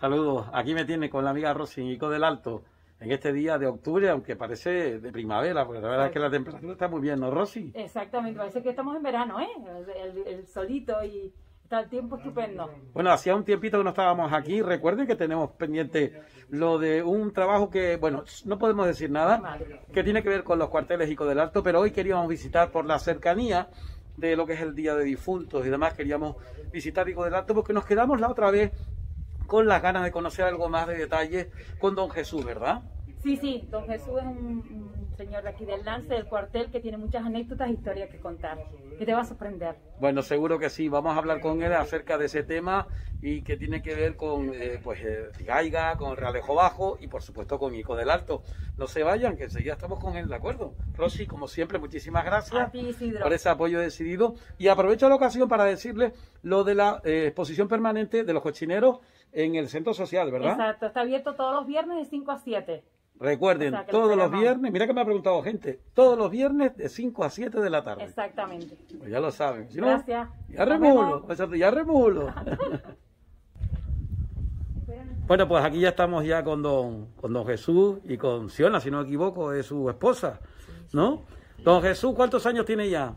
Saludos, aquí me tiene con la amiga Rosy Ico del Alto, en este día de octubre, aunque parece de primavera, porque la verdad es que la temperatura está muy bien, ¿no, Rosy? Exactamente, parece que estamos en verano, ¿eh? El solito y está el tiempo estupendo. Bueno, hacía un tiempito que no estábamos aquí, recuerden que tenemos pendiente lo de un trabajo que, bueno, no podemos decir nada, que tiene que ver con los cuarteles Ico del Alto, pero hoy queríamos visitar por la cercanía de lo que es el Día de Difuntos y demás, queríamos visitar Ico del Alto porque nos quedamos la otra vez con las ganas de conocer algo más de detalle con don Jesús, ¿verdad? Sí, don Jesús es un señor de aquí del Lance, del cuartel, que tiene muchas anécdotas e historias que contar, que te va a sorprender. Bueno, seguro que sí, vamos a hablar con él acerca de ese tema y que tiene que ver con Tigaiga, con Realejo Bajo y por supuesto con Ico del Alto. No se vayan, que enseguida estamos con él, ¿de acuerdo? Rosy, como siempre, muchísimas gracias A ti, Isidro, por ese apoyo decidido. Y aprovecho la ocasión para decirles lo de la exposición permanente de los cochineros en el centro social, ¿verdad? Exacto, está abierto todos los viernes de 5 a 7. Recuerden, O sea, que todos los esperamos. viernes, mira que me ha preguntado gente, todos los viernes de 5 a 7 de la tarde. Exactamente. Pues ya lo saben. Si no, Gracias. ya Nos remulo, vemos. ya remulo. Bueno, pues aquí ya estamos ya con don Jesús y con Siona, si no me equivoco, es su esposa, ¿no? Don Jesús, ¿cuántos años tiene ya?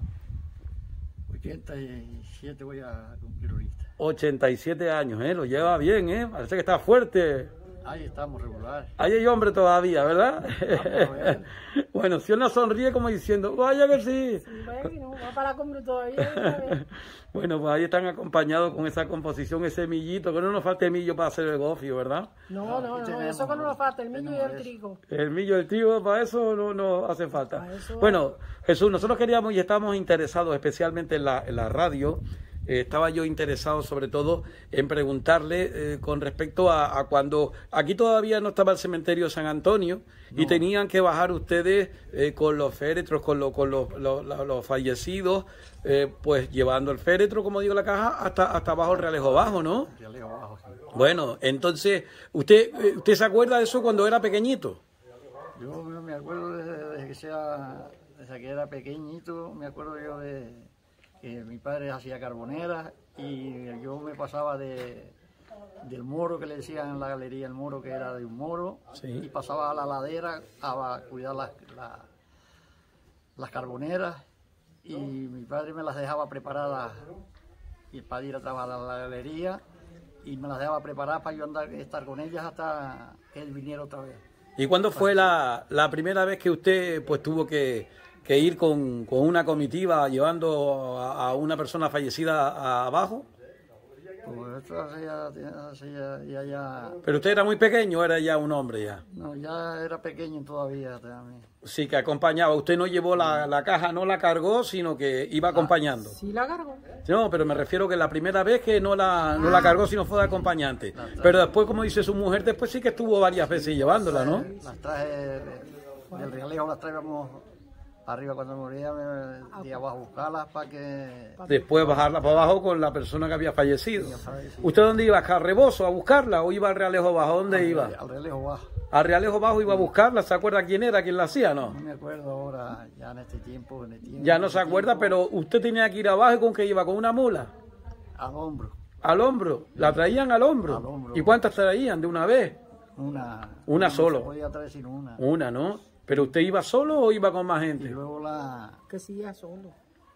87 voy a cumplir ahorita. 87 años, ¿eh? Lo lleva bien, ¿eh? Parece que está fuerte. Ahí estamos regular. Ahí hay hombre todavía, ¿verdad? Vamos a ver. Bueno, Siona sonríe como diciendo, vaya que sí. Bueno, va para la cumbre todavía. Bueno, pues ahí están acompañados con esa composición, ese millito, que no nos falta el millo para hacer el gofio, ¿verdad? No, eso que no nos falta, el millo y el trigo. El millo, el trigo, para eso no hace falta. Para eso- Bueno, Jesús, nosotros queríamos y estamos interesados especialmente en la radio. Estaba yo interesado sobre todo en preguntarle con respecto a cuando aquí todavía no estaba el cementerio San Antonio y tenían que bajar ustedes con los féretros, con los fallecidos, pues llevando el féretro, como digo, la caja, hasta abajo el Realejo Bajo, ¿no? Realejo Bajo, sí. Bueno, entonces, ¿usted se acuerda de eso cuando era pequeñito? Yo me acuerdo desde que era pequeñito, me acuerdo yo de que mi padre hacía carboneras y yo me pasaba del moro que le decían en la galería, el moro que era de un moro, Sí. y pasaba a la ladera a cuidar las carboneras y mi padre me las dejaba preparadas y para ir a trabajar a la galería y me las dejaba preparadas para yo estar con ellas hasta que él viniera otra vez. ¿Y cuándo fue la primera vez que usted pues tuvo que ir con una comitiva llevando a una persona fallecida abajo? Pues esto ya, Pero usted era muy pequeño, era ya un hombre ya. no, ya era pequeño todavía también. Sí, que acompañaba. Usted no llevó la caja, no la cargó, sino que iba acompañando. Sí la cargo. No, pero me refiero que la primera vez que no la cargó, sino fue de acompañante. Pero después, como dice su mujer, después sí que estuvo varias veces llevándola, ¿no? Las traje del Realejo, las traíamos arriba cuando moría, me iba a buscarlas para que... Después bajarla para abajo con la persona que había fallecido. Sí. ¿Usted dónde iba? ¿A Carreboso a buscarla o iba al Realejo Bajo? ¿Dónde iba? Al Realejo Bajo. Al Realejo Bajo iba a buscarla. ¿Se acuerda quién era, quién la hacía, no? No me acuerdo ahora, ya en este tiempo. Ya no se acuerda, pero usted tenía que ir abajo. ¿Y con qué iba? ¿Con una mula? Al hombro. Al hombro. ¿La traían al hombro? Al hombro. ¿Y cuántas traían de una vez? Una Una solo. No se podía traer sino una. Una, ¿no? ¿Pero usted iba solo o iba con más Y gente? luego Que siga solo.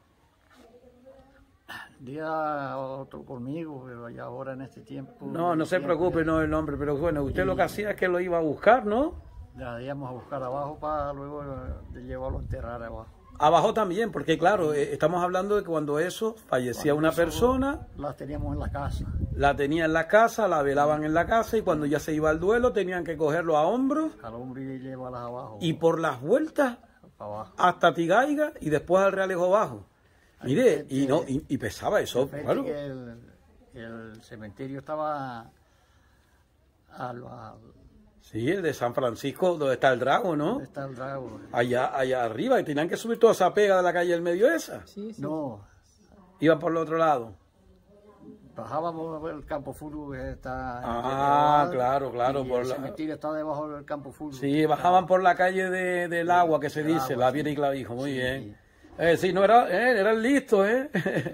día otro conmigo, pero ya ahora en este tiempo... No se preocupe, no el nombre, pero bueno, usted lo que hacía es que lo iba a buscar, ¿no? La íbamos a buscar abajo para luego de llevarlo a enterrar abajo. Abajo también, porque claro, estamos hablando de que cuando eso fallecía una persona, Las teníamos en la casa. la tenía en la casa, la velaban en la casa y cuando ya se iba al duelo tenían que cogerlo a hombros Al hombre y llevarlas abajo. y por las vueltas Para abajo. hasta Tigaiga y después al Realejo Bajo. Mire, y pesaba eso, Fíjate claro. que el cementerio estaba al Sí, el de San Francisco, donde está el Drago, ¿no? ¿dónde está el drago? Allá arriba, y tenían que subir toda esa pega de la calle del medio esa. Sí, sí. No, Iban por el otro lado. bajábamos por el campo fútbol que está... Claro, y por el la... cementerio está debajo del campo fútbol. Sí, bajaban por la calle del agua, que se dice, agua, la sí. Viera y Clavijo, muy Sí, bien. sí. Sí, no eran listos, ¿eh?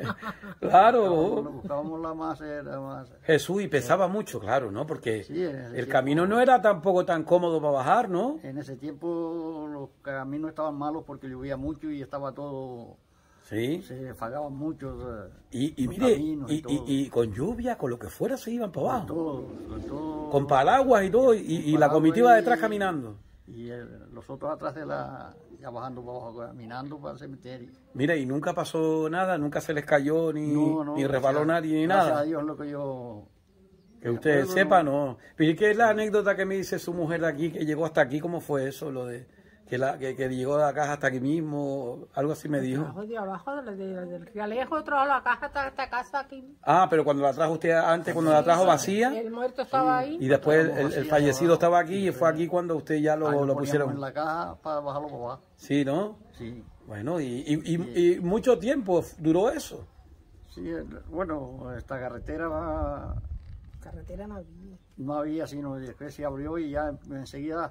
Claro. Buscábamos la masa. Jesús, y pesaba mucho, claro, ¿no? Porque Sí, el camino no era tampoco tan cómodo para bajar, ¿no? En ese tiempo los caminos estaban malos porque llovía mucho y estaba todo... Sí. Se fagaban mucho. Y los mire, caminos y con lluvia, con lo que fuera, se iban para abajo. Con todo. Con paraguas y todo, y la comitiva detrás caminando. Y los otros atrás ya bajando para abajo, caminando para el cementerio. Mira, y nunca pasó nada, nunca se les cayó, ni resbaló nadie, ni gracias nada. a Dios lo que yo... Que usted sepa, no. Pero ¿y qué es la anécdota que me dice su mujer de aquí, que llegó hasta aquí? ¿Cómo fue eso? Lo de que llegó de la caja hasta aquí mismo, algo así me dijo. De abajo, del Rialejo, trajo la caja hasta esta casa aquí. Ah, pero cuando la trajo usted antes, cuando la trajo vacía, El muerto estaba ahí. y después el fallecido estaba aquí, y fue aquí cuando usted ya lo pusieron en la caja para bajarlo para abajo. Sí, ¿no? Sí. Bueno, y mucho tiempo duró eso. Sí, bueno, esta carretera Carretera no había. no había, sino después se abrió y ya enseguida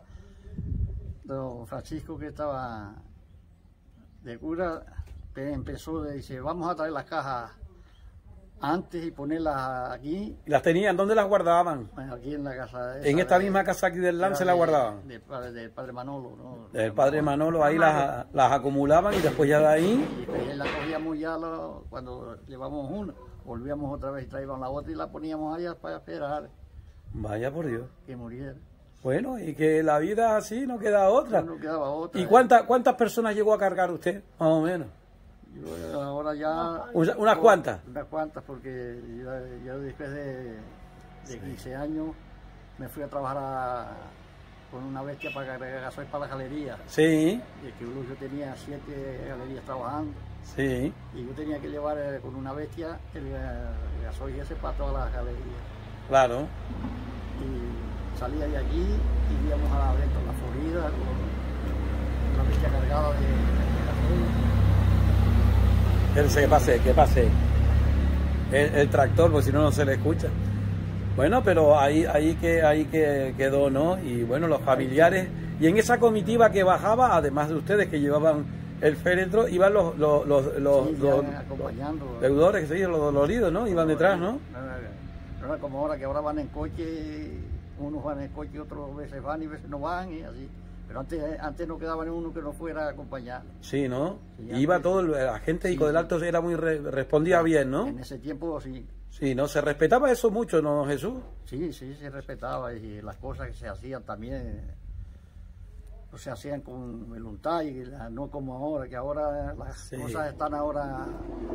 don Francisco, que estaba de cura, empezó, dice, vamos a traer las cajas antes y ponerlas aquí. ¿Las tenían? ¿Dónde las guardaban? Bueno, aquí en la casa. En esta misma casa aquí del Lance las guardaban. Del padre Manolo, ¿no? Del padre Manolo, ahí las acumulaban y después ya de ahí. Y después la cogíamos ya cuando llevamos una, volvíamos otra vez y traíamos la otra y la poníamos allá para esperar Vaya por Dios. que muriera. Bueno, y que la vida así no queda otra. No quedaba otra. ¿Y cuántas personas llegó a cargar usted, más o menos? Yo ahora ya... ¿Unas cuantas? Unas cuantas, porque yo después de 15 años me fui a trabajar con una bestia para cargar gasoil para la galería. Sí. Y el que yo tenía 7 galerías trabajando. Sí. Y yo tenía que llevar con una bestia el gasoil ese para todas las galerías. Claro. Y salía de aquí y íbamos a la Florida con la bestia cargada de gasoil. Que pase. El tractor, porque si no, no se le escucha. Bueno, pero ahí que quedó, ¿no? Y bueno, los familiares. Y en esa comitiva que bajaba, además de ustedes que llevaban el féretro, iban los acompañando. deudores, que se dice, los doloridos, ¿no? Iban detrás, ¿no? No era como ahora, que ahora van en coche, unos van en coche, otros veces van y veces no van, y así. Pero antes no quedaba ni uno que no fuera a acompañar. Sí, ¿no? Sí, iba todo, la gente de Hijo del Alto era muy respondía bien, ¿no? En ese tiempo sí. Sí, ¿no? Se respetaba eso mucho, ¿no, Jesús? Sí, se respetaba, y las cosas que se hacían también pues se hacían con voluntad, y no como ahora, que ahora las cosas están ahora...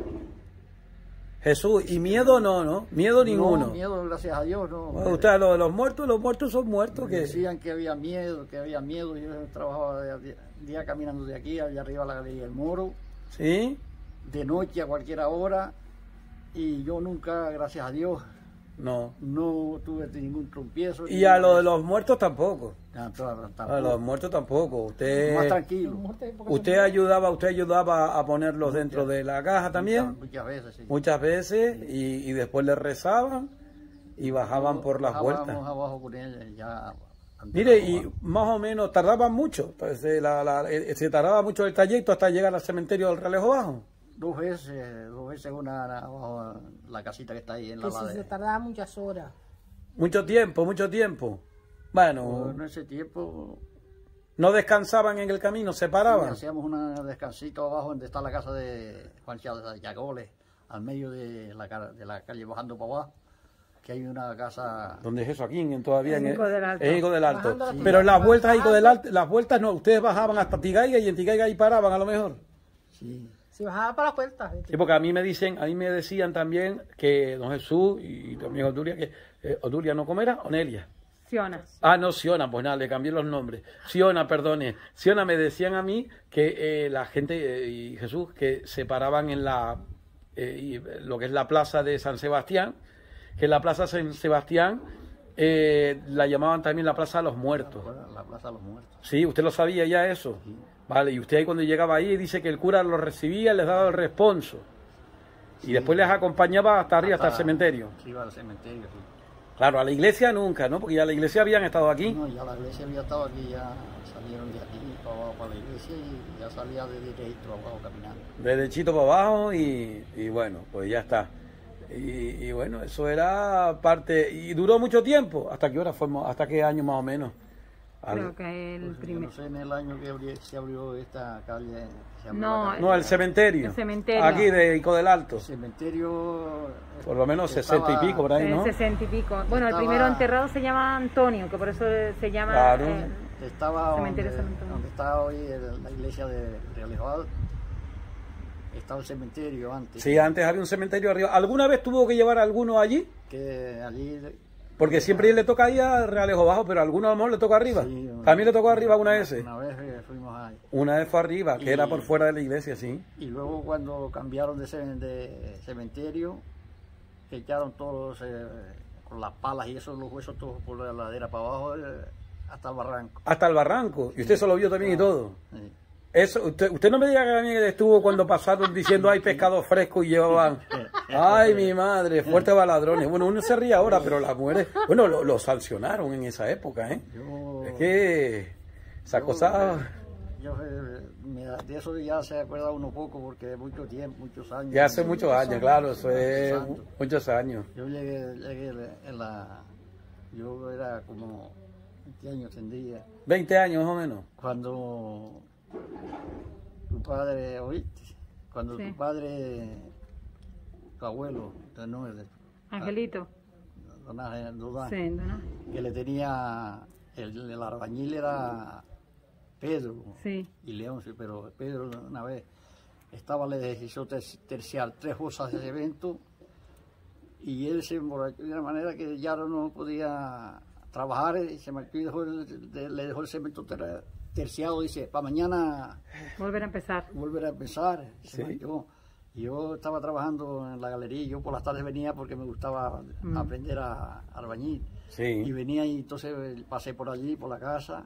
Jesús, y miedo no, miedo ninguno. No, miedo, gracias a Dios, no. Bueno, usted, los muertos son muertos. Me decían que había miedo, y yo trabajaba día caminando de aquí, allá arriba a la Galería del Moro. Sí. De noche a cualquier hora, y yo nunca, gracias a Dios, no tuve ningún trompiezo. Y a lo de los muertos tampoco. Tampoco. A los muertos tampoco. Usted más tranquilo. Usted ayudaba a ponerlos dentro de la caja también. Muchas veces, sí. Muchas veces, y después le rezaban y bajaban por las vueltas. Abajo con él, ya. Mire, y más o menos tardaban mucho. Se tardaba mucho el trayecto hasta llegar al cementerio del Realejo Bajo. Dos veces una abajo, la casita que está ahí en la ladera. Se tardaba muchas horas. Mucho tiempo. Bueno, en ese tiempo... ¿No descansaban en el camino? ¿Se paraban? Sí, hacíamos un descansito abajo donde está la casa de Juan Yagoles, al medio de la calle bajando para abajo, que hay una casa... ¿Dónde es eso? Aquí todavía en Higo del Alto. Higo del Alto. Sí. Pero en las vueltas Higo del Alto, las vueltas no, ustedes bajaban hasta Tigaiga y en Tigaiga ahí paraban a lo mejor. Sí. Si bajaba para las puertas. Sí, porque a mí me decían también que don Jesús y también Odulia, que Odulia no, ¿cómo era? Onelia. Siona. Ah, no, Siona, pues nada, le cambié los nombres. Siona, perdone. Siona, me decían a mí que la gente y Jesús que se paraban en lo que es la plaza de San Sebastián, que la plaza San Sebastián la llamaban también la Plaza de los Muertos. La Plaza de los Muertos. Sí, ¿usted lo sabía ya eso? Sí. Vale, y usted ahí cuando llegaba ahí dice que el cura los recibía, les daba el responso. Y después les acompañaba hasta arriba, hasta el cementerio. Sí, iba al cementerio, sí. Claro, a la iglesia nunca, ¿no? Porque ya la iglesia habían estado aquí. No, ya la iglesia había estado aquí, ya salieron de aquí para abajo para la iglesia y ya salía de derecho abajo caminando. Derechito para abajo y bueno, pues ya está. Y bueno, eso era parte... ¿Y duró mucho tiempo? ¿Hasta qué hora fuimos? ¿Hasta qué año más o menos? Creo que el Pues, yo primer. no sé en el año que se abrió esta calle. Se abrió No, la calle. No, el cementerio. El cementerio. Aquí de Ico del Alto. El cementerio. Por lo menos estaba- 60 y pico por ahí, ¿no? 60 y pico. Bueno, el Estaba- primero enterrado se llama Antonio, que por eso se llama Claro. Estaba Cementerio donde, San Antonio. donde está hoy la iglesia de Realejado. Estaba el cementerio antes. Sí, antes había un cementerio arriba. ¿Alguna vez tuvo que llevar a alguno allí? Que allí. Porque siempre le toca ahí a Realejo Bajo, pero a alguno a lo mejor le toca arriba. Sí, También le tocó arriba una vez. Una vez fuimos ahí. Una vez fue arriba, que Y- era por fuera de la iglesia, sí. Y luego cuando cambiaron de cementerio, echaron todos con las palas y esos los huesos todos por la ladera para abajo hasta el barranco. Hasta el barranco. Y usted se lo vio también y todo. Sí. Eso, usted no me diga que a mí estuvo cuando pasaron diciendo hay pescado fresco y llevaban. Ay, mi madre, fuerte baladrones. Bueno, uno se ríe ahora, pero las mujeres. Bueno, lo sancionaron en esa época, ¿eh? Yo- Es que esa yo, cosa. De eso ya se acuerda uno poco porque mucho tiempo, muchos años. Ya hace muchos años, claro, eso es Muchos años. muchos años. Yo llegué en la. Yo era como. ¿Qué años tendría? 20 años más o menos. Cuando tu padre, ¿oíste? Cuando Sí. tu padre, tu abuelo, no, Angelito. don Ángel, don Ángel, Sí, ¿no? que le tenía, el albañil era Pedro Sí. y León, sí, pero Pedro una vez le hizo terciar 3 bolsas de cemento y él se emborrachó de una manera que ya no podía trabajar y se marchó y le dejó el cemento terciado, dice, para mañana Volver a empezar. volver a empezar. Sí. Se marchó. Y yo estaba trabajando en la galería y yo por las tardes venía porque me gustaba aprender a albañil. Y Sí. venía y entonces pasé por allí, por la casa,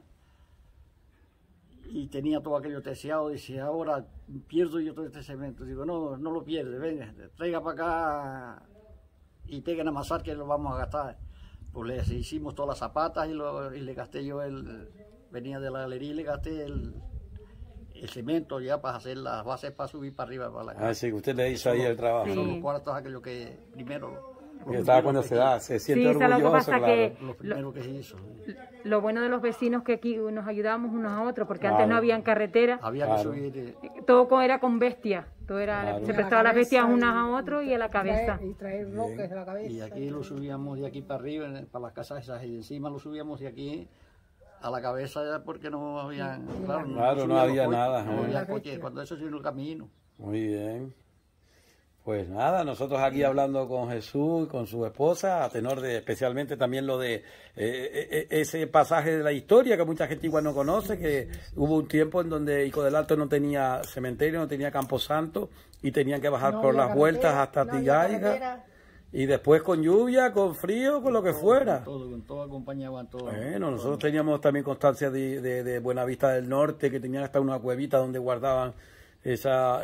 y tenía todo aquello terciado. Dice, ahora pierdo yo todo este cemento. Digo, no, no lo pierde, venga, traiga para acá y peguen a amasar que lo vamos a gastar. Pues les hicimos todas las zapatas y le gasté yo venía de la galería y le gasté el cemento ya para hacer las bases para subir para arriba para la casa. Así que usted le hizo ahí el trabajo. Sí. Son los cuartos aquello que primero... Que estaba cuando se da, se siente Sí, ¿sabes lo que orgulloso, pasa? claro. Que Lo primero que se hizo. lo bueno de los vecinos que aquí nos ayudábamos unos a otros, porque Claro. antes no habían carretera, Había Claro. que subir... todo era con bestias, todo era, Claro. se Y a prestaba las bestias unas a otros y a la cabeza. Y traer bloques de la cabeza. Y aquí lo subíamos de aquí para arriba, para las casas esas, y encima lo subíamos de aquí a la cabeza ya porque no había... Claro, no subíamos había coche, nada, No ¿eh? había coche, cuando eso sí en el camino. Muy bien. Pues nada, nosotros aquí hablando con Jesús y con su esposa, a tenor de especialmente también lo de ese pasaje de la historia que mucha gente igual no conoce, que hubo un tiempo en donde Ico del Alto no tenía cementerio, no tenía camposanto y tenían que bajar No por había las vueltas carretera, hasta no había Tigaiga carretera. y después con lluvia, con frío, con lo que fuera. Con todo acompañaban todo. Bueno, nosotros teníamos también constancia de Buenavista del Norte, que tenían hasta una cuevita donde guardaban esa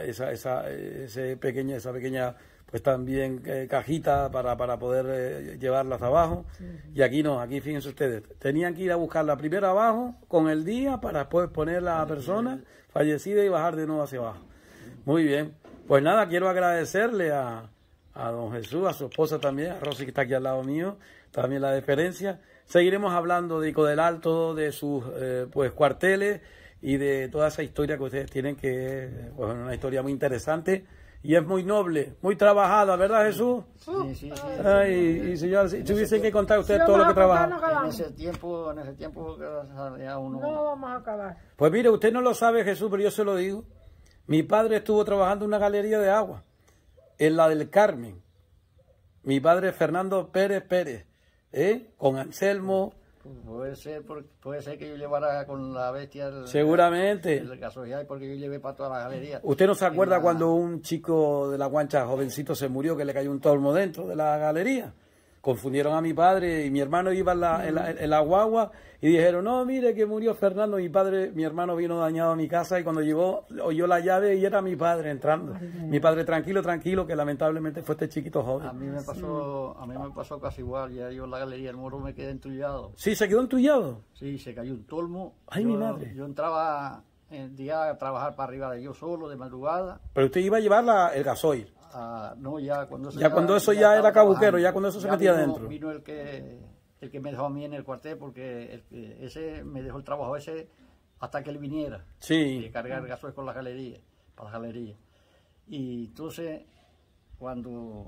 pequeña pues también cajita para poder llevarlas abajo. Y aquí no, aquí fíjense ustedes, tenían que ir a buscarla primero abajo con el día para después poner a la persona fallecida y bajar de nuevo hacia abajo. Muy bien, pues nada, quiero agradecerle a don Jesús, a su esposa también, a Rosy que está aquí al lado mío, también la deferencia. Seguiremos hablando de Ico del Alto, de sus pues cuarteles y de toda esa historia que ustedes tienen, que es pues, una historia muy interesante y es muy noble, muy trabajada, ¿verdad, Jesús? Sí, sí, sí. Ay, y señor, si tuviesen que contar ustedes Si todo lo que vamos a contar, trabaja. no acabamos. En ese tiempo que salía uno... No vamos a acabar. Pues mire, usted no lo sabe, Jesús, pero yo se lo digo. Mi padre estuvo trabajando en una galería de agua, en la del Carmen. Mi padre Fernando Pérez Pérez, con Anselmo. Puede ser que yo llevara con la bestia Seguramente. el gasoil, porque yo llevé para toda la galería. ¿Usted no se acuerda En la- cuando un chico de la Guancha, jovencito, se murió, que le cayó un tormo dentro de la galería? confundieron a mi padre y mi hermano iba en la guagua y dijeron, no, mire que murió Fernando, mi hermano vino dañado a mi casa y cuando llegó oyó la llave y era mi padre entrando. Mi padre tranquilo, que lamentablemente fue este chiquito joven. A mí me pasó casi igual, ya yo en la Galería del Moro me quedé entullado. Sí, se quedó entullado. Sí, se cayó un tolmo. Ay, mi madre. Yo entraba el día a trabajar para arriba de yo solo, de madrugada. Pero usted iba a llevar el gasoil. No, ya cuando eso cuando eso ya era cabuquero, trabajando. ya cuando eso se metía dentro. Vino el que me dejó a mí en el cuartel, porque ese me dejó el trabajo ese hasta que él viniera. Sí. De cargar gasoil con la galería, para la galería. Y entonces, cuando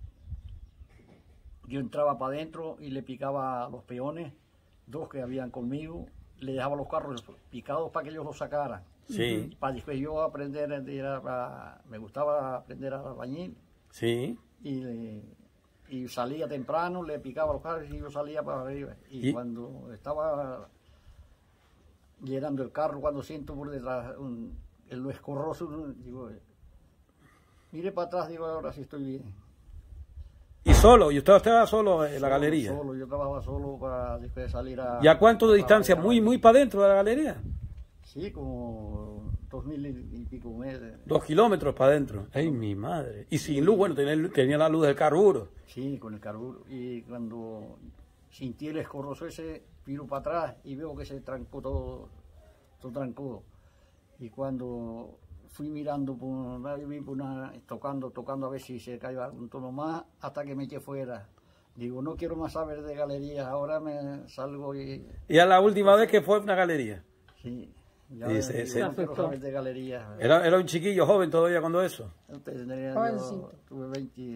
yo entraba para adentro y le picaba a los peones, dos que habían conmigo, le dejaba los carros picados para que ellos los sacaran. Sí. Para después yo aprender, me gustaba aprender a albañil. Sí. Y salía temprano, le picaba los carros y yo salía para arriba. Y cuando estaba llenando el carro, cuando siento por detrás lo escorroso, digo, mire para atrás, digo, ahora sí estoy bien. ¿Y solo? ¿Y usted estaba solo en la galería? Solo, yo trabajaba solo para después salir a... ¿Y a cuánto de distancia? ¿Muy para adentro de la galería? Sí, como 2000 y pico meses. 2 kilómetros para adentro. ¡Ay, mi madre! Y sin luz, bueno, tenía la luz del carburo. Sí, con el carburo. Y cuando sentí el escorroso ese, viro para atrás y veo que se trancó todo trancó. Y cuando fui mirando tocando a ver si se cayó algún tono más, hasta que me eché fuera. Digo, no quiero más saber de galerías, ahora me salgo y... ¿Y a la última vez que fue una galería? Sí. Ya Sí, no quiero saber de galerías. Era un chiquillo joven todavía cuando eso. Yo tuve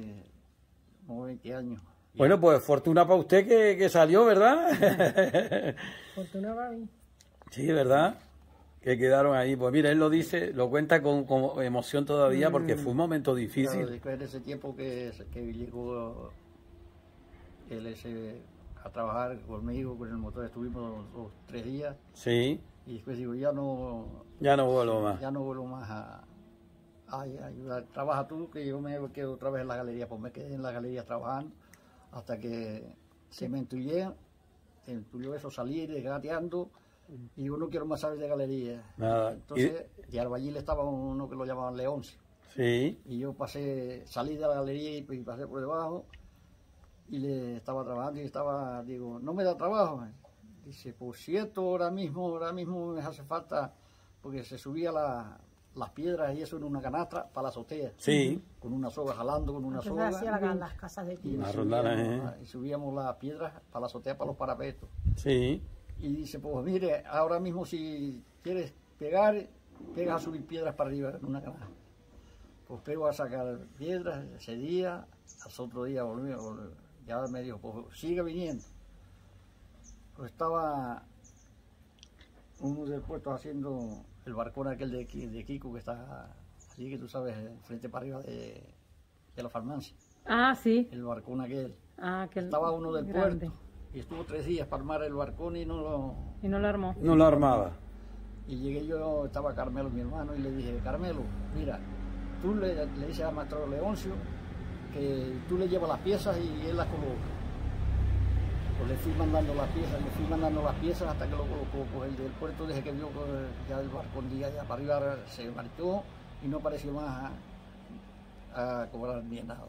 20 años. Bueno, pues fortuna para usted que salió, ¿verdad? Fortuna para mí. Sí, ¿verdad? Que quedaron ahí. Pues mira, él lo dice, lo cuenta con emoción todavía porque fue un momento difícil. Claro, después de ese tiempo que llegó él a trabajar conmigo, con el motor, estuvimos 3 días. Sí. Y después digo, ya no vuelvo más. Ya no vuelvo más a ayudar. Trabaja tú, que yo me quedo otra vez en la galería. Pues me quedé en la galería trabajando hasta que se me entuyó eso, salí gateando y digo, no quiero más saber de galería. Nada. Entonces, y albañil estaba uno que lo llamaban Leoncio. Sí. Y yo salí de la galería y pasé por debajo y le estaba trabajando y digo, no me da trabajo. Dice, por cierto, ahora mismo me hace falta, porque se subía las piedras y eso en una canastra para la azotea. Sí. Con una soga, jalando con una soga. Hacía las casas de Y tierra. subíamos las piedras para la azotea, para los parapetos. Sí. Y dice, pues mire, ahora mismo si quieres pegas a subir piedras para arriba en una canastra. Pues pego a sacar piedras ese día, al otro día volví, ya me dijo, pues sigue viniendo. Pues estaba uno del puerto haciendo el barcón aquel de Kiko, que está allí, que tú sabes, frente para arriba de la farmacia. Ah, sí. El barcón aquel. Ah, que estaba uno del grande. puerto y estuvo 3 días para armar el barcón y no lo armó. No lo armaba. Y llegué yo, estaba Carmelo, mi hermano, y le dije, Carmelo, mira, tú le dices al maestro Leoncio que tú le llevas las piezas y él las coloca. Pues le fui mandando las piezas hasta que lo colocó. Pues el del puerto, desde que vio que ya el barcón día ya para arriba se marchó y no pareció más a cobrar ni nada.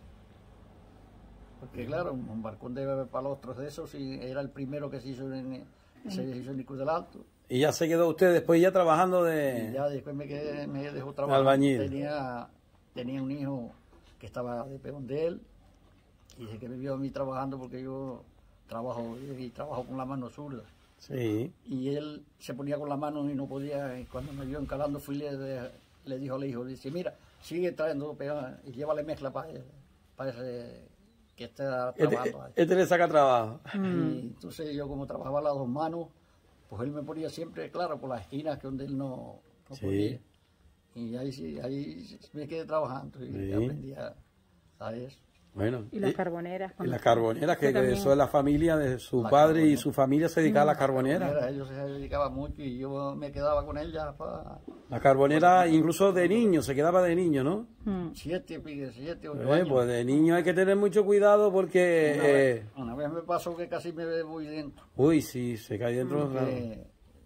Porque claro, un barcón de palostros de esos y era el primero que se hizo en Cruz del Alto. Y ya se quedó usted después ya trabajando Y ya después me dejó trabajar. Albañil. Tenía un hijo que estaba de peón de él y desde que me vio a mí trabajando, porque yo trabajo con la mano zurda. Sí. Y él se ponía con la mano y no podía, y cuando me vio encalando le dijo al hijo, dice, mira, sigue trayendo peón y llévale mezcla para ese que está trabajando ahí. Este le saca trabajo. Y entonces yo, como trabajaba a las 2 manos, pues él me ponía siempre, claro, por las esquinas que donde él no podía. Y ahí me quedé trabajando y aprendí a eso. Bueno, Y las carboneras. y las carboneras, que también. eso es la familia de su La padre y carbonera. su familia se dedicaba a las carboneras. Ellos se dedicaban mucho y yo me quedaba con ella para La carbonera incluso de niño, se quedaba de niño, ¿no? 7, 8 años. Pues de niño hay que tener mucho cuidado porque... Una vez me pasó que casi me voy dentro. Uy, sí, se cae dentro. claro. Que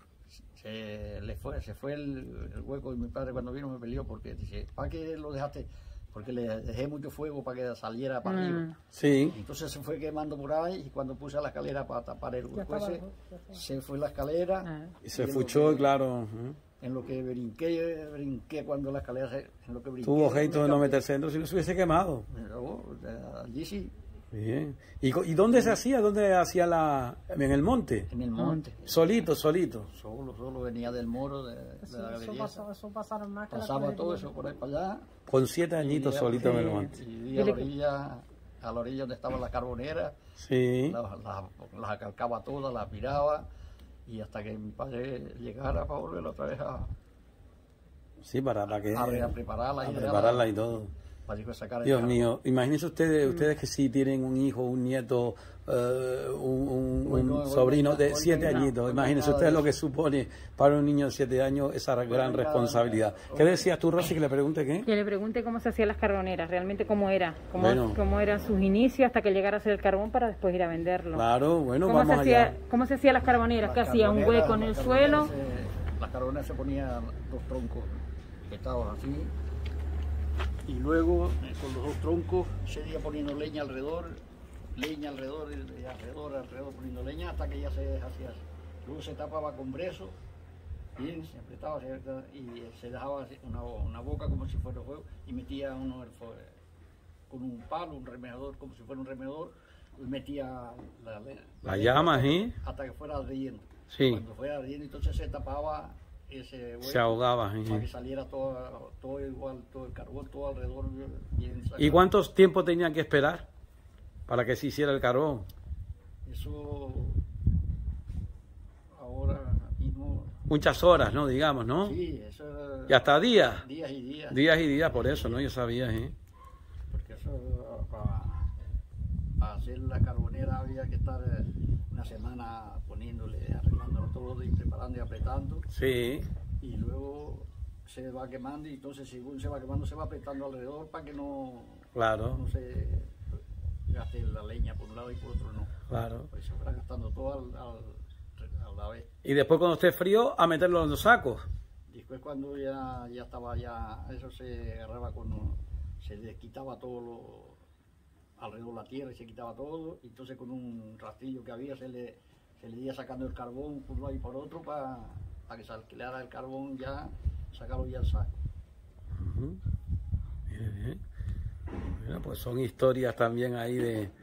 se fue el hueco y mi padre cuando vino me peleó porque dice, ¿para qué lo dejaste? Porque le dejé mucho fuego para que saliera para arriba. Sí, Entonces se fue quemando por ahí y cuando puse la escalera para tapar el hueco estaba- ese, se fue la escalera. Ah. y se en lo fuchó, que- claro. Ujú. En lo que brinqué cuando la escalera en lo que brinqué. Tuvo objeto de no me meterse dentro si no se hubiese quemado. Pero, allí sí, Bien. ¿Y dónde se hacía? ¿Dónde hacía en el monte? en el monte. Solito, solito. Solo venía del moro, de la galería. Eso pasaron más que la Pasaba todo tubería. eso por ahí para allá. Con 7 añitos Y- solito en el y- monte. Y vi a la orilla donde estaba la carbonera, Sí. las acalcaba todas, las miraba, y hasta que mi padre llegara para volver otra vez Sí, para que... a prepararla a y prepararla y todo. para después sacar el Dios carro. mío, imagínense ustedes que sí tienen un hijo, un nieto, un Bueno, sobrino bueno, de bueno, 7 no, añitos. no, Imagínense nada ustedes de lo que supone para un niño de 7 años esa gran nada, responsabilidad. nada. ¿Qué decías tú, Rosy, que le pregunte qué? Que le pregunte cómo se hacían las carboneras, realmente cómo era, Bueno. cómo eran sus inicios hasta que llegara a ser el carbón para después ir a venderlo. Claro, bueno, ¿Cómo se vamos hacía, allá. cómo se hacían las carboneras? ¿Qué Las hacía? ¿Un carboneras- hueco en el las suelo? carboneras las carboneras se ponían 2 troncos petados así, y luego con los 2 troncos se iba poniendo leña alrededor, y alrededor poniendo leña hasta que ya se hacía así. Luego se tapaba con brezo, bien, se apretaba y se dejaba así una boca como si fuera fuego y metía uno con un palo, un remedador, como si fuera un remedador, y metía La llama, ¿sí? hasta que fuera ardiendo. Sí. Cuando fuera ardiendo, entonces se tapaba ese hueco Se ahogaba. ¿sí? para que saliera todo igual, todo el carbón, todo alrededor bien ¿Y sacado. cuántos tiempos tenían que esperar para que se hiciera el carbón? Eso ahora mismo, Muchas horas, ¿no? Digamos, ¿no? sí, eso era Y hasta días. días y días. Días y días, por eso, ¿no? Yo sabía, ¿sí? Porque eso, para hacer la carbonera había que estar una semana poniéndole, arreglándolo todo y preparando y apretando. Sí. Y luego se va quemando y entonces según se va quemando se va apretando alrededor para que no Claro, se gaste la leña por un lado y por otro no. claro. Pues se fuera gastando todo a la vez. Y después cuando esté frío, a meterlo en los sacos. Después cuando ya estaba eso se agarraba se le quitaba todo alrededor de la tierra y se quitaba todo, y entonces con un rastrillo que había se le iba sacando el carbón por un lado y por otro para que se alquilara el carbón ya, sacarlo ya al saco. Ujú. Bien, bien. Bueno, pues son historias también ahí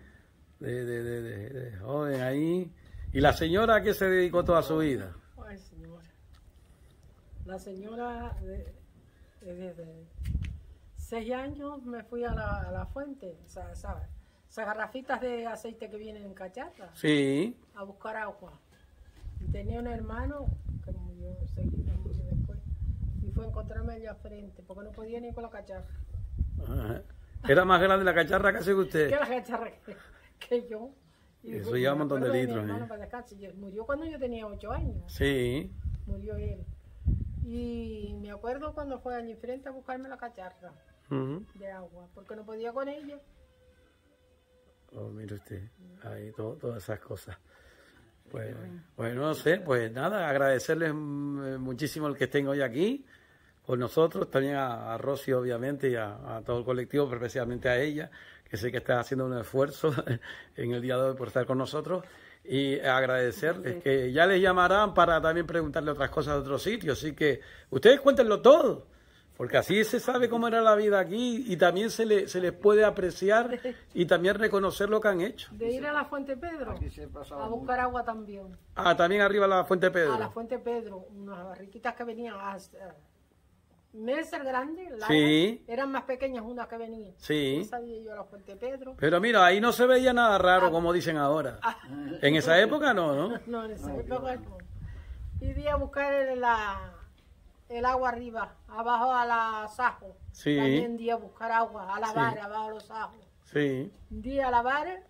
de joven ahí. ¿Y la señora a qué se dedicó toda su vida? Ay, señora. La señora, desde 6 años me fui a la fuente, esas garrafitas de aceite que vienen en cacharra, Sí. a buscar agua. Y tenía un hermano que murió enseguida, murió después. Y fue a encontrarme allá frente, porque no podía ni con la cacharra. Ajá. Era más grande la cacharra que hace Que usted. la cacharra que yo. Y Eso me lleva un montón de acuerdo mi litros, hermano ¿eh? para descansar. Murió cuando yo tenía 8 años. Sí. Murió él. Y me acuerdo cuando fue allí frente a buscarme la cacharra Ujú. de agua, porque no podía con ella. Oh, mire usted, ahí todas esas cosas. Pues, bueno, no sé, pues nada, agradecerles muchísimo el que estén hoy aquí con nosotros, también a Rosy obviamente y a todo el colectivo, pero especialmente a ella, que sé que está haciendo un esfuerzo en el día de hoy por estar con nosotros, y agradecerles que ya les llamarán para también preguntarle otras cosas de otros sitios, así que ustedes cuéntenlo todo. Porque así se sabe cómo era la vida aquí y también se les puede apreciar y también reconocer lo que han hecho. De ir a la Fuente Pedro Aquí se pasaba a buscar agua también. Ah, también arriba la Fuente Pedro. A la Fuente Pedro, unas barriquitas que venían hasta meses grandes, largas, Sí. eran más pequeñas unas que venían. Sí. Yo sabía yo a la Fuente Pedro. Pero mira, ahí no se veía nada raro como dicen ahora. En esa época no, ¿no? No, en esa época no. Y di a buscar el agua arriba, abajo a la Sajo. Sí. También di a buscar agua, a lavar Sí. abajo a los Sajos. Sí, Un día a lavar,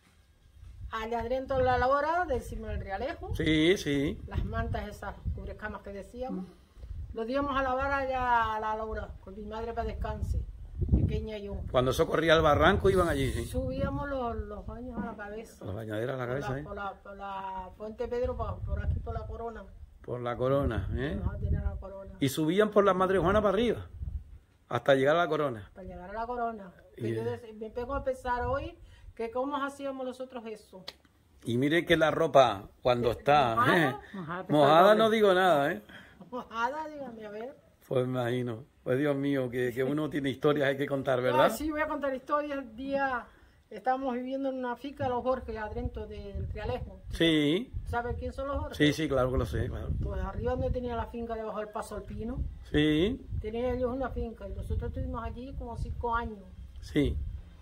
allá adentro de la labora, decimos el Realejo, sí, sí. las mantas esas cubrecamas que decíamos. Lo íbamos a lavar allá a la labora, con mi madre para descanse, pequeña yo. Cuando eso corría al barranco iban allí, sí. Subíamos los baños a la cabeza. Las bañaderas a la cabeza, ¿eh? Por la Fuente Pedro, por aquí por la Corona. Por la corona, ¿eh? Vamos a tener la Corona. Y subían por la Madre Juana para arriba, hasta llegar a la corona. Para llegar a la Corona. Y- Que yo me pego a pensar hoy que cómo hacíamos nosotros eso. Y mire que la ropa, cuando está Mojada, mojada, no digo nada, ¿eh? Mojada, dígame, a ver. Pues me imagino. Pues Dios mío, que uno tiene historias hay que contar, Ah, ¿verdad? sí, voy a contar historias. El día estábamos viviendo en una finca de los Jorge, adentro del Realejo. Sí, ¿Sabe quién son los Jorge? sí, sí, claro que lo sé, claro. Pues arriba donde tenía la finca, debajo del Paso al Pino, Sí, tenían ellos una finca y nosotros estuvimos allí como 5 años. sí,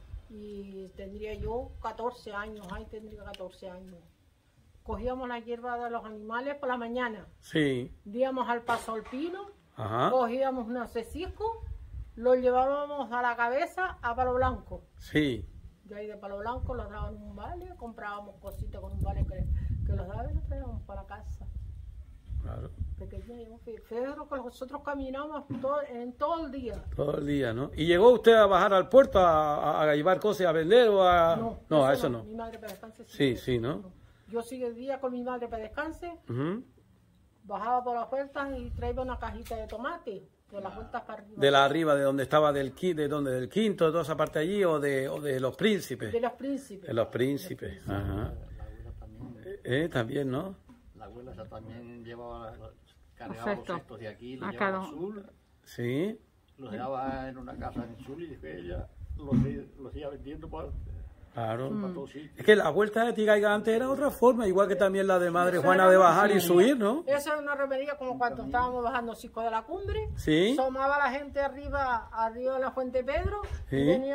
Y tendría yo 14 años, ahí tendría 14 años. Cogíamos la hierba de los animales por la mañana, sí. íbamos al Paso al Pino, Ajá, cogíamos un cesisco, lo llevábamos a la cabeza a Palo Blanco. sí. De ahí de Palo Blanco los daban un vale, comprábamos cositas con un vale que los daban y los traíamos para casa. Claro. Pequeña, yo fui. Fue que nosotros caminamos en todo el día. Todo el día, ¿no? ¿Y llegó usted a bajar al puerto a llevar cosas a vender o a...? No, a eso no. Mi madre para descanse. Sí, sí, ¿no? Yo seguía con mi madre para descanse, Ujú. bajaba por las puertas y traía una cajita de tomate, por las puertas para arriba. De la arriba, de donde estaba, del quinto, de toda esa parte allí, o de los príncipes. De los príncipes. De los príncipes, ajá. La abuela también, También, ¿no? la abuela esa también llevaba, cargaba Perfecto. los cestos de aquí, los Acá llevaba no. al sur, Sí, los dejaba en una casa en Chul y después ella los iba vendiendo por claro. todos sitios. Es que la vuelta de Tigaiga antes era otra forma, igual que también la de Madre Juana de bajar y subir, ¿no? Eso es una romería como cuando estábamos bajando Cico de la Cumbre. Sí. Asomaba la gente arriba de la Fuente Pedro. Sí.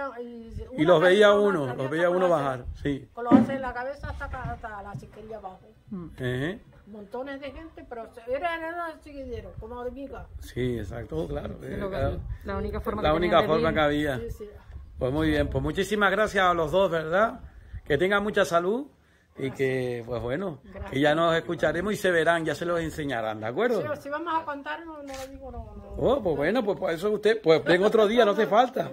Y Y los veía una uno, casita los veía con uno los bajar, haces- sí. Con los haces en la cabeza hasta la chiquería abajo. Ejé. Montones de gente, pero era un chiquillero, como hormiga. Sí, exacto, claro. Claro. La única forma La que única tenían de forma vivir. que había. Sí, sí. Pues muy bien, pues muchísimas gracias a los dos, ¿verdad? Que tengan mucha salud y que, pues bueno, que ya nos escucharemos y se verán, ya se los enseñarán, ¿de acuerdo? Sí, si vamos a contar, no lo digo, no. Oh, pues bueno, pues por eso usted, pues ven otro día, no hace falta.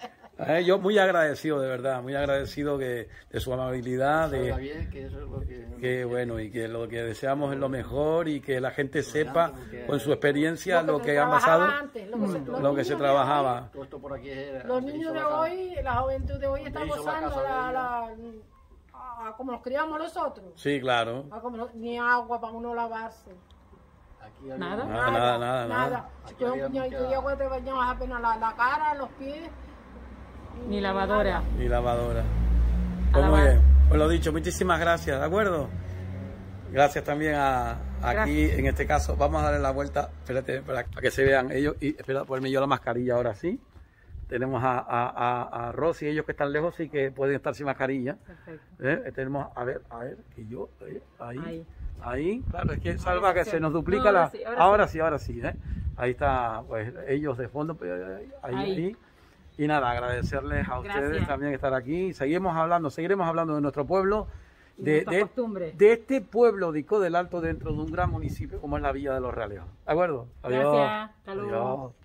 Yo muy agradecido, de verdad, muy agradecido de su amabilidad, Salga de bien, que eso es lo que bueno, y que lo que deseamos es lo mejor y que la gente sepa con su experiencia lo que han pasado, Antes, lo que se trabajaba. todo esto por aquí era. Los niños de hoy, la juventud de hoy está hizo la gozando casa como nos criamos nosotros. Sí, claro. Ni agua para uno lavarse. Aquí había Nada. Nada. Si Aquí coges había un puñadito mucha- de agua te bañabas apenas la cara, los pies. Ni lavadora. Y lavadora. Pues muy lavar. bien. Pues lo dicho, muchísimas gracias, ¿de acuerdo? Gracias también aquí, en este caso, vamos a darle la vuelta, espérate, para que se vean ellos, y espera, ponerme yo la mascarilla ahora sí. Tenemos a Rosy, ellos que están lejos sí que pueden estar sin mascarilla. Perfecto. Tenemos, a ver, que yo, Ahí. ahí, claro, es que salva que se nos duplica No, la... ahora sí, Ahora sí, Ahí está, pues ellos de fondo, pues, ahí. Y nada, agradecerles a ustedes Gracias. también estar aquí. Seguiremos hablando de nuestro pueblo, Y nuestras costumbres. de este pueblo de Ico del Alto dentro de un gran municipio como es la Villa de los Realejos. ¿De acuerdo? Adiós. Gracias. Hasta luego. Adiós.